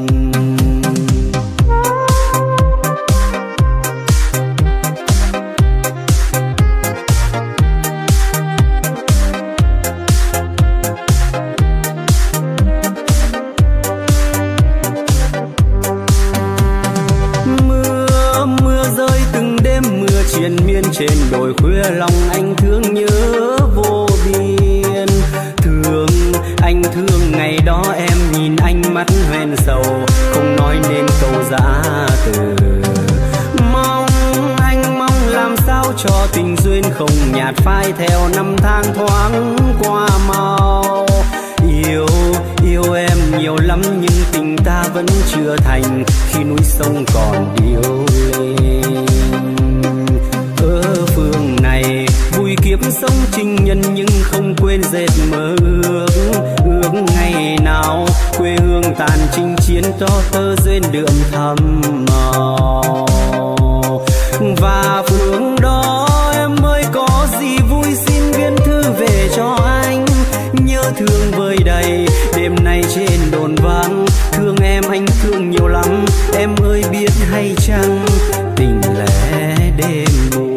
Triền miên trên đồi khuya, lòng anh thương nhớ vô biên. Anh thương ngày đó em nhìn ánh mắt hoen sầu, không nói nên câu giã từ. Anh mong làm sao cho tình duyên không nhạt phai theo năm tháng thoáng qua mau. Yêu em nhiều lắm nhưng tình ta vẫn chưa thành, khi núi sông còn điêu lên. Ở phương này vui kiếp sống trinh nhân nhưng không quên dệt mơ ước ngày nào quê hương tàn chinh chiến cho tơ duyên đượm thầm màu. Và phương đó em ơi có gì vui xin viết thư về cho anh, nhớ thương vơi đầy đêm nay trên đồn vắng. Thương em anh thương nhiều lắm, em ơi biết hay chăng tình lẽ đêm buồn.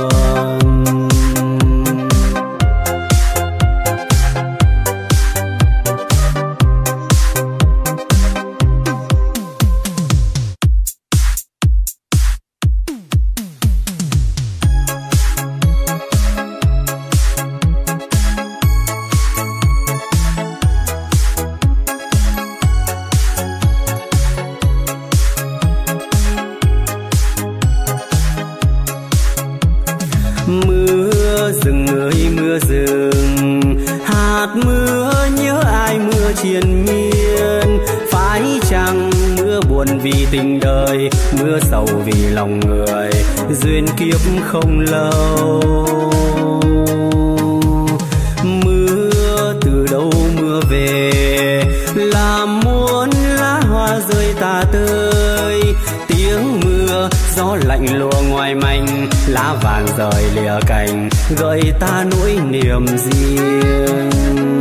Mưa rừng ơi mưa rừng, hạt mưa nhớ ai mưa triền miên. Phải chăng mưa buồn vì tình đời, mưa sầu vì lòng người, duyên kiếp không lâu. Mưa từ đâu mưa về, làm muôn lá hoa rơi tả tơi. Tiếng mưa gió lạnh lùa ngoài manh, lá vàng rời lìa cành, gợi ta nỗi niềm riêng.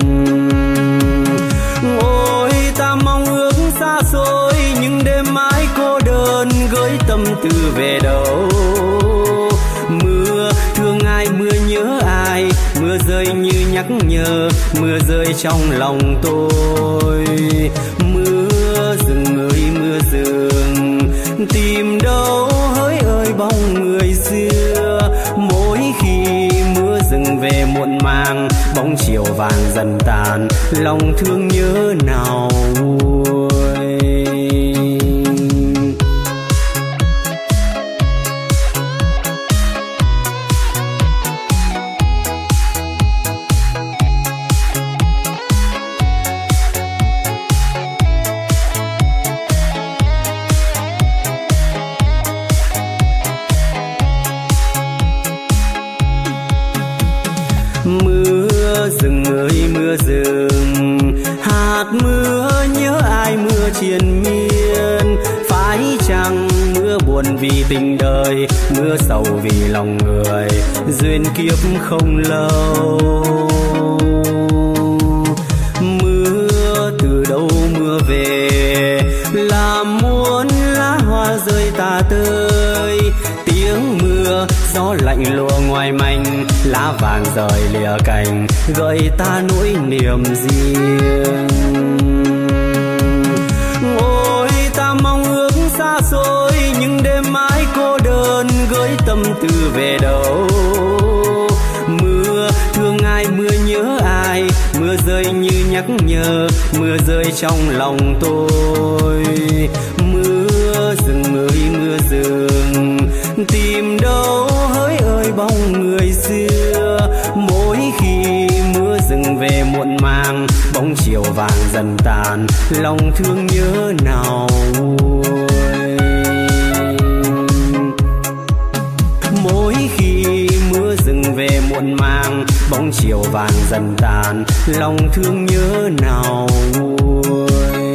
Ôi ta mong ước xa xôi nhưng đêm mãi cô đơn, gửi tâm tư về đâu. Mưa thương ai mưa nhớ ai, mưa rơi như nhắc nhở, mưa rơi trong lòng tôi. Mưa rừng ơi mưa rừng, tìm đâu hỡi ơi bóng người xưa. Mỗi khi mưa rừng về muộn màng, bóng chiều vàng dần tàn, lòng thương nhớ nào nguôi. Mưa rừng ơi mưa rừng, hạt mưa nhớ ai mưa triền miên. Phải chăng mưa buồn vì tình đời, mưa sầu vì lòng người, duyên kiếp không lâu. Mưa từ đâu mưa về, là mưa, gió lạnh lùa ngoài manh, lá vàng rời lìa cành, gợi ta nỗi niềm riêng. Ôi ta mong ước xa xôi, nhưng đêm mãi cô đơn, gửi tâm tư về đâu. Mưa thương ai, mưa nhớ ai, mưa rơi như nhắc nhở, mưa rơi trong lòng tôi. Mưa rừng ơi mưa rừng, tìm đâu hỡi ơi bóng người xưa. Mỗi khi mưa rừng về muộn màng, bóng chiều vàng dần tàn, lòng thương nhớ nào nguôi. Mỗi khi mưa rừng về muộn màng, bóng chiều vàng dần tàn, lòng thương nhớ nào nguôi.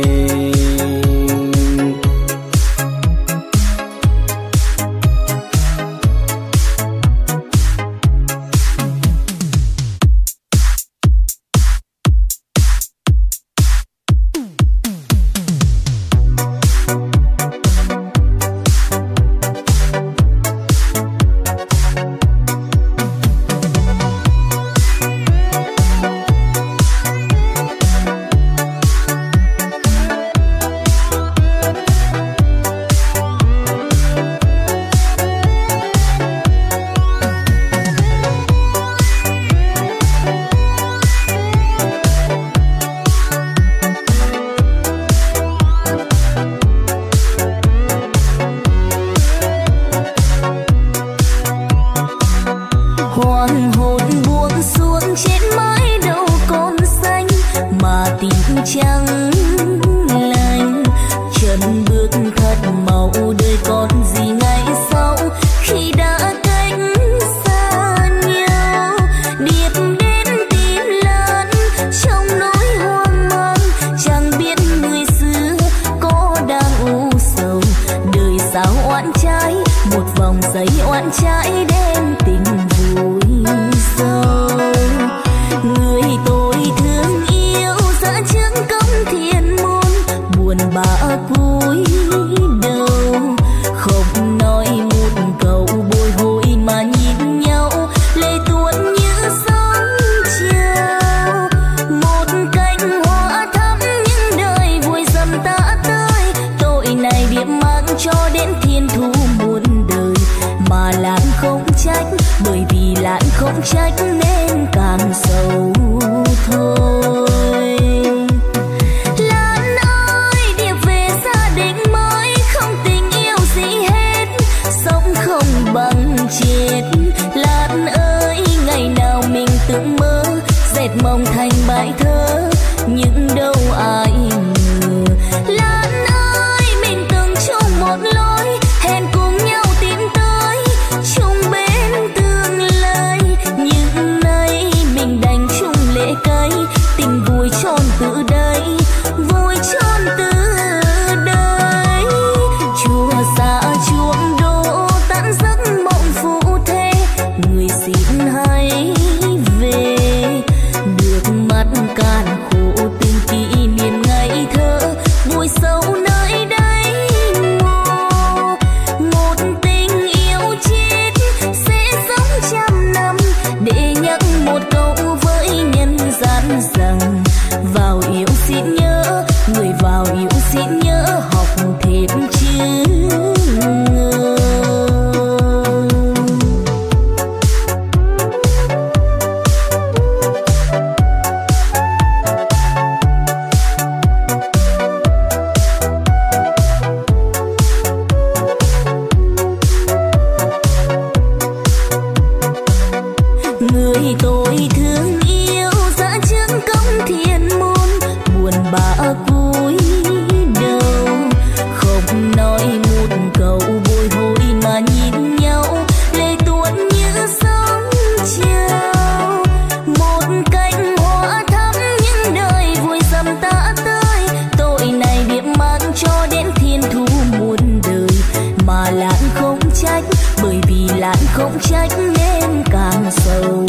không trách nên càng sầu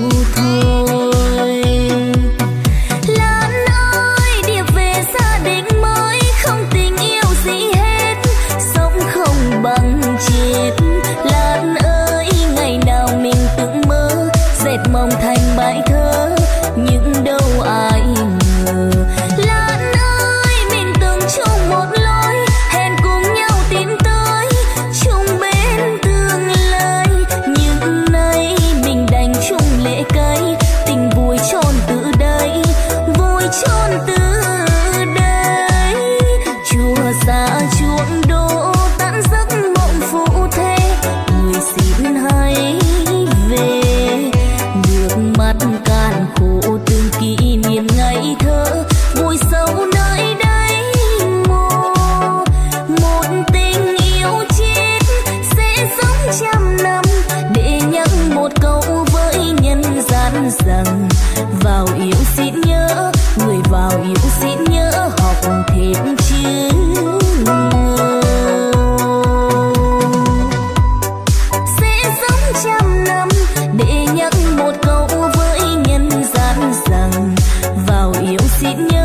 thôi. Lan ơi điệp về gia đình mới, không tình yêu gì hết, sống không bằng chết. Lan ơi xin nhớ